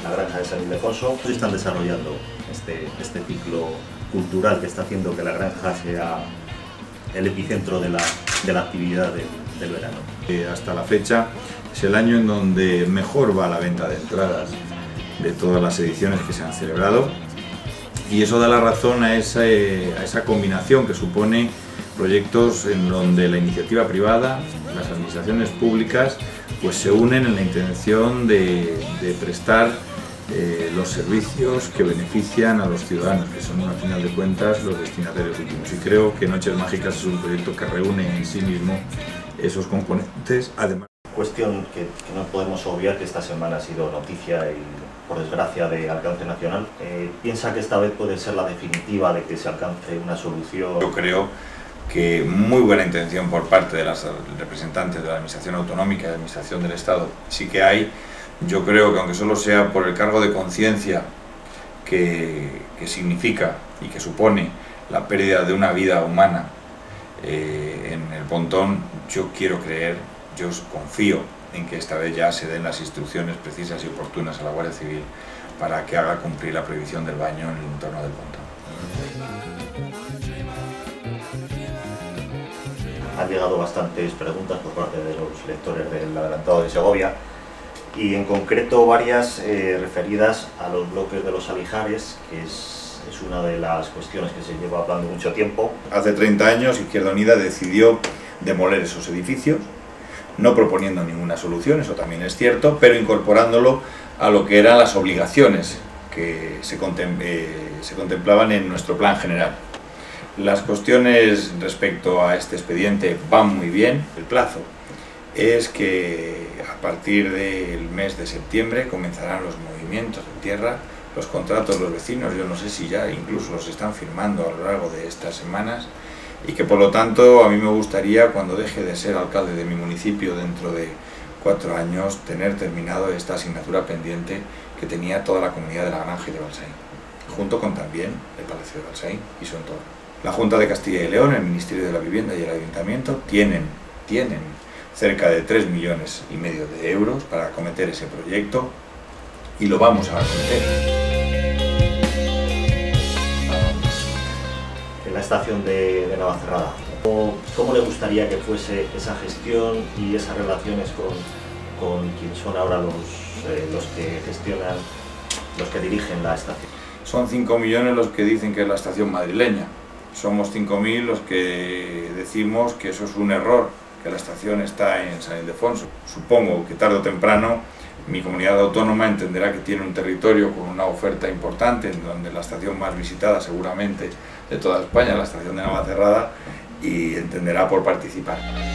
la granja de San Ildefonso, están desarrollando este ciclo cultural que está haciendo que la granja sea el epicentro de la actividad del verano. Hasta la fecha es el año en donde mejor va la venta de entradas de todas las ediciones que se han celebrado, y eso da la razón a esa combinación que supone proyectos en donde la iniciativa privada, las administraciones públicas, pues se unen en la intención de prestar los servicios que benefician a los ciudadanos, que son, al final de cuentas, los destinatarios últimos. Y creo que Noches Mágicas es un proyecto que reúne en sí mismo esos componentes. Además, cuestión que no podemos obviar, que esta semana ha sido noticia y, por desgracia, de alcance nacional. ¿Piensa que esta vez puede ser la definitiva de que se alcance una solución? Yo creo que muy buena intención por parte de los representantes de la Administración Autonómica y de la Administración del Estado sí que hay. Yo creo que, aunque solo sea por el cargo de conciencia que significa y que supone la pérdida de una vida humana en el Pontón, yo quiero creer, yo confío en que esta vez ya se den las instrucciones precisas y oportunas a la Guardia Civil para que haga cumplir la prohibición del baño en el entorno del Pontón. Han llegado bastantes preguntas por parte de los lectores del Adelantado de Segovia, y en concreto varias referidas a los bloques de los Alijares, que es una de las cuestiones que se lleva hablando mucho tiempo. Hace 30 años Izquierda Unida decidió demoler esos edificios, no proponiendo ninguna solución, eso también es cierto, pero incorporándolo a lo que eran las obligaciones que se contemplaban en nuestro plan general. Las cuestiones respecto a este expediente van muy bien. El plazo es que a partir del mes de septiembre comenzarán los movimientos de tierra, los contratos, los vecinos, yo no sé si ya incluso los están firmando a lo largo de estas semanas, y que por lo tanto a mí me gustaría, cuando deje de ser alcalde de mi municipio dentro de 4 años, tener terminado esta asignatura pendiente que tenía toda la comunidad de la Granja y de Balsaín, junto con también el Palacio de Balsaín y su entorno. La Junta de Castilla y León, el Ministerio de la Vivienda y el Ayuntamiento tienen cerca de 3,5 millones de euros para acometer ese proyecto, y lo vamos a acometer. En la estación de Navacerrada, ¿cómo le gustaría que fuese esa gestión y esas relaciones con quienes son ahora los que gestionan, los que dirigen la estación? Son 5 millones los que dicen que es la estación madrileña. Somos 5.000 los que decimos que eso es un error, que la estación está en San Ildefonso. Supongo que tarde o temprano mi comunidad autónoma entenderá que tiene un territorio con una oferta importante, en donde la estación más visitada seguramente de toda España, la estación de Navacerrada, y entenderá por participar.